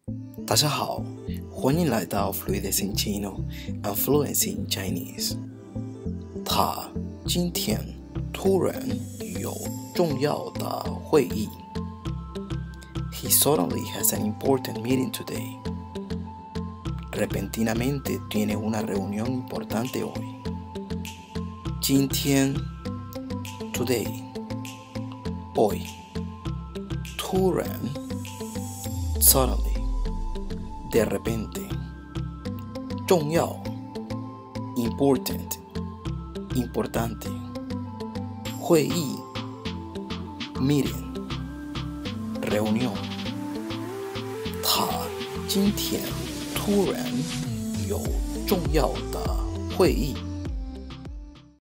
大家好，欢迎来到 Fluidez in Chino and Fluency in Chinese。他今天突然有重要的会议。He suddenly has an important meeting today. Repentinamente tiene una reunión importante hoy. 今天 today hoy 突然 suddenly de repente 重要 important importante 会议 meeting reunión 他今天突然有重要的会议